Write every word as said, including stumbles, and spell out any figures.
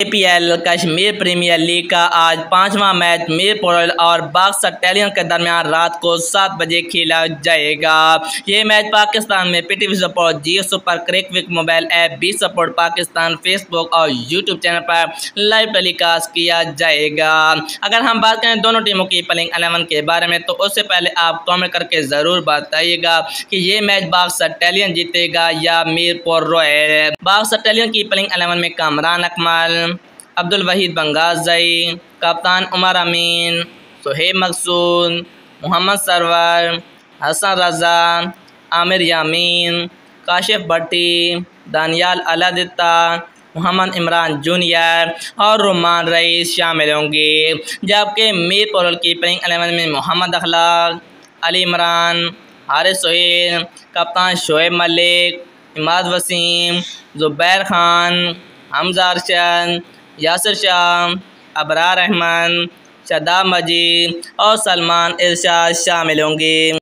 IPL Kashmir premiere league का आज पांचवा मैच मीरपुर और बाग स्टैलियन के दरमियान रात को सात बजे खेला जाएगा। ये मैच पाकिस्तान में PTV sport, Geo super, Cricwick mobile app, B sport Pakistan, Facebook और यूट्यूब चैनल पर लाइव टेलीकास्ट किया जाएगा। अगर हम बात करें दोनों टीमों की प्लेइंग इलेवन के बारे में तो उससे पहले आप कमेंट करके ज़रूर बताइएगा कि ये मैच बाग स्टैलियन जीतेगा या मीरपुर रॉयल। बाग स्टैलियन की प्लेइंग इलेवन में कामरान अकमल, अब्दुल वहीद बंगाज़ई, कप्तान उमर अमीन, सुहेब मकसूद, मोहम्मद सरवर, हसन रज़ा, आमिर यामीन, काशिफ भट्टी, दानियाल अलादित्ता, मोहम्मद इमरान जूनियर और रुमान रईस शामिल होंगे। जबकि मीरपुर की प्लेइंग इलेवन में मोहम्मद अखलाक, अली इमरान, हारिस सोहेल, कप्तान शोएब मलिक, इमाद वसीम, जुबैर खान, हमजा अरशद, यासिर शाह, अबरार अहमद, शादाब मजीद और सलमान इरशाद शामिल होंगे।